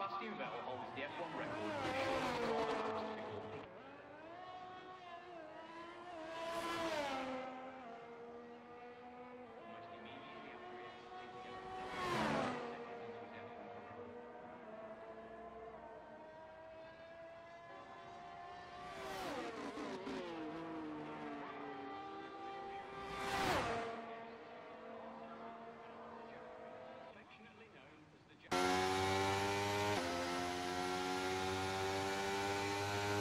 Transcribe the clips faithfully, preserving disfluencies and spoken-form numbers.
Sebastian Vettel holds the F one record for the shortest run obstacle. Almost immediately after exiting the seconds into his F one run. Affectionately known as the Jack.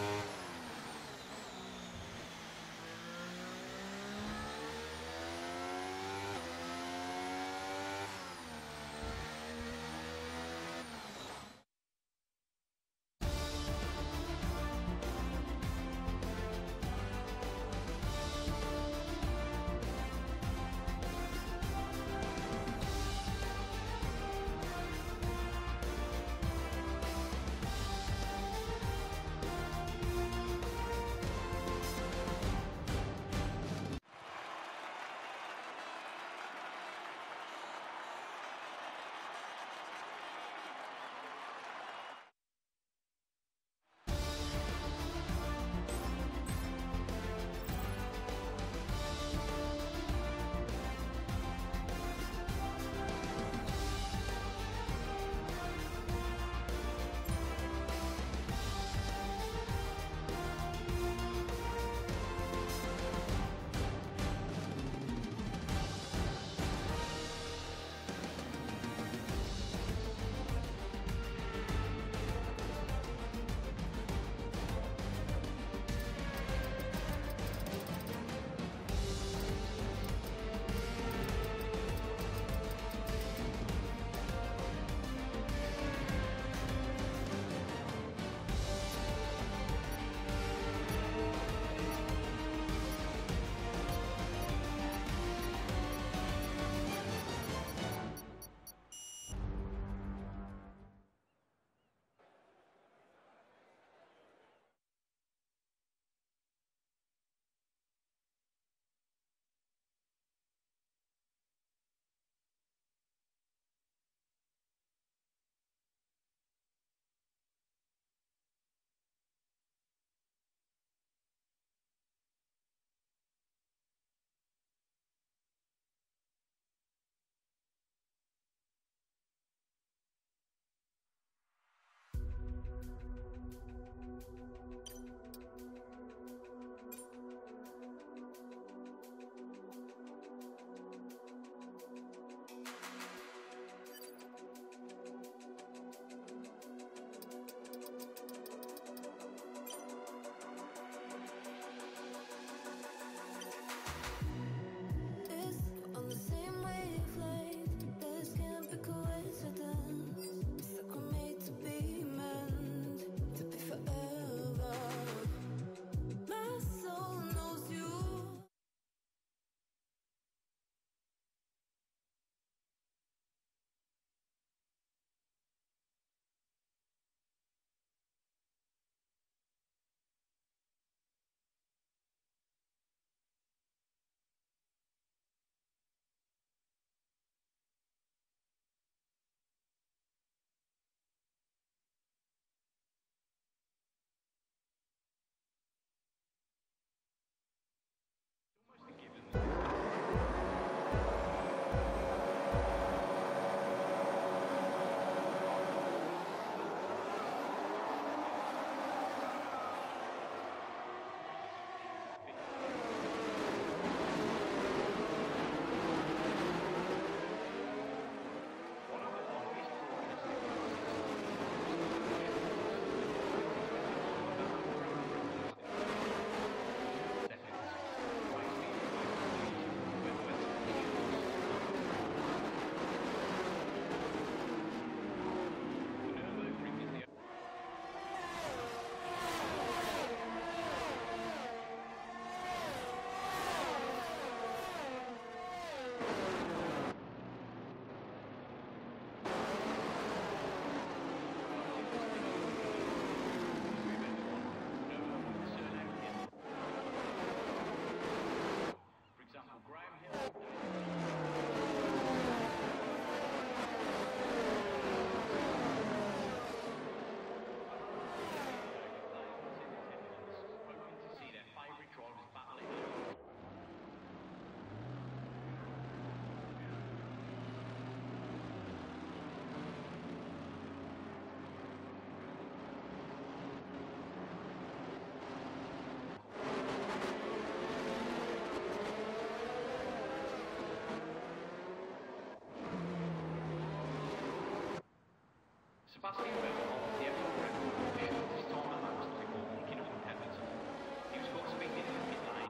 Spazio per molti è un storm amongst people thinking of heavens. Use both speaking in the pit line.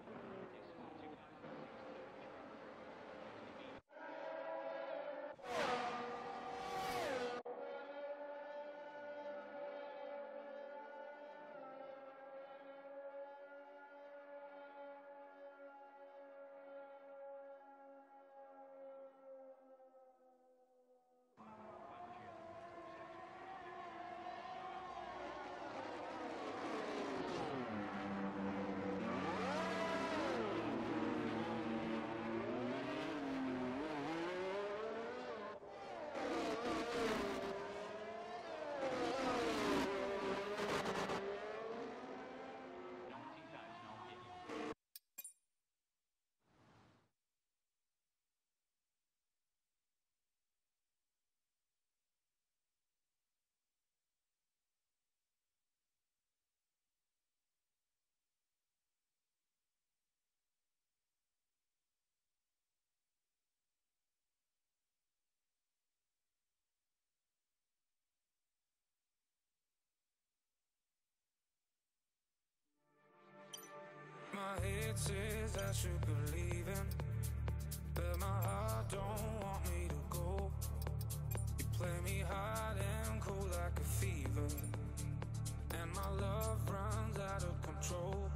My head says I should be leaving, but my heart don't want me to go. You play me hot and cold like a fever, and my love runs out of control.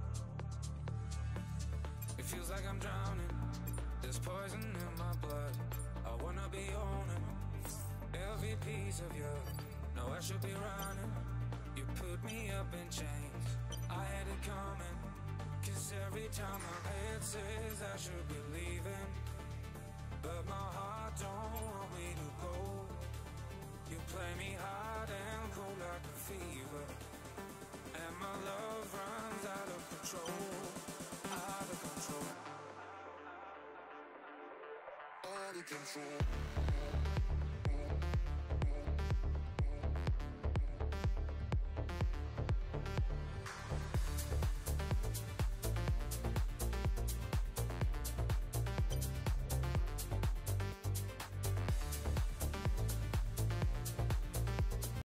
It feels like I'm drowning, there's poison in my blood. I wanna be owning every piece of you. No, I should be running. You put me up in chains, I had it coming. Cause every time my head says I should be leaving, but my heart don't want me to go. You play me hot and cold like a fever, and my love runs out of control. Out of control. Out of control.